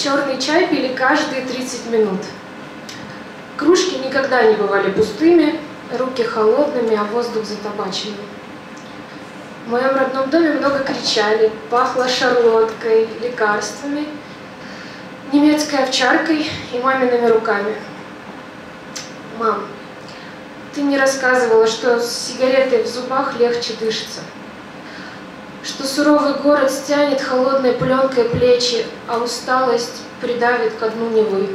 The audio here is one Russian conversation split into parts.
черный чай пили каждые 30 минут. Кружки никогда не бывали пустыми, руки холодными, а воздух затабаченным. В моем родном доме много кричали, пахло шарлоткой, лекарствами, немецкой овчаркой и мамиными руками. Мам, ты мне рассказывала, что с сигаретой в зубах легче дышится, что суровый город стянет холодной пленкой плечи, а усталость придавит ко дну Невы.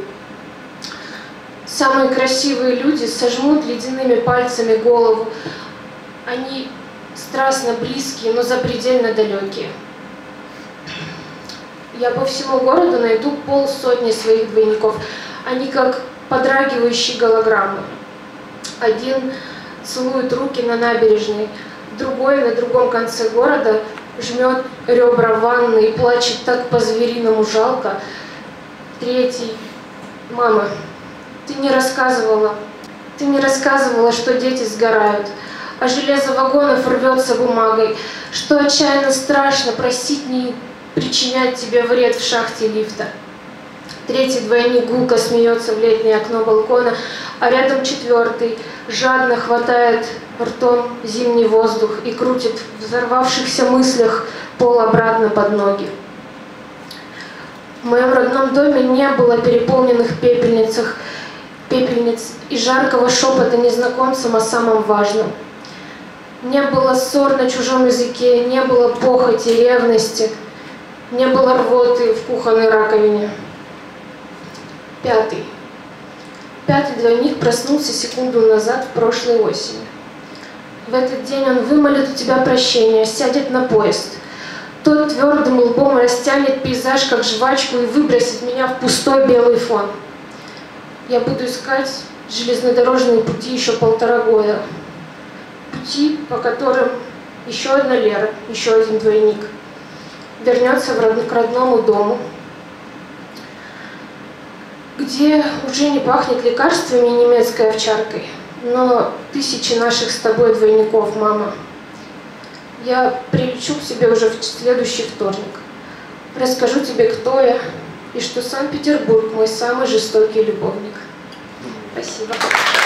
Самые красивые люди сожмут ледяными пальцами голову. Они страстно близкие, но запредельно далекие. Я по всему городу найду полсотни своих двойников. Они как подрагивающие голограммы. Один целует руки на набережной, другой на другом конце города жмет ребра ванны и плачет так по-звериному жалко. Третий: мама, ты не рассказывала, что дети сгорают, а железо вагонов рвется бумагой, что отчаянно страшно просить не причинять тебе вред в шахте лифта. Третий двойник гулко смеется в летнее окно балкона, а рядом четвертый жадно хватает ртом зимний воздух и крутит в взорвавшихся мыслях пол обратно под ноги. В моем родном доме не было переполненных пепельниц и жаркого шепота незнакомцам о самом важном. Не было ссор на чужом языке, не было похоти, ревности, не было рвоты в кухонной раковине. Пятый двойник проснулся секунду назад в прошлой осени. В этот день он вымолит у тебя прощение, сядет на поезд. Тот твердым лбом растянет пейзаж, как жвачку, и выбросит меня в пустой белый фон. Я буду искать железнодорожные пути еще 1,5 года. Пути, по которым еще одна Лера, еще один двойник вернется к родному дому, где уже не пахнет лекарствами и немецкой овчаркой, но тысячи наших с тобой двойников, мама. Я прилечу к тебе уже в следующий вторник. Расскажу тебе, кто я, и что Санкт-Петербург мой самый жестокий любовник. Спасибо.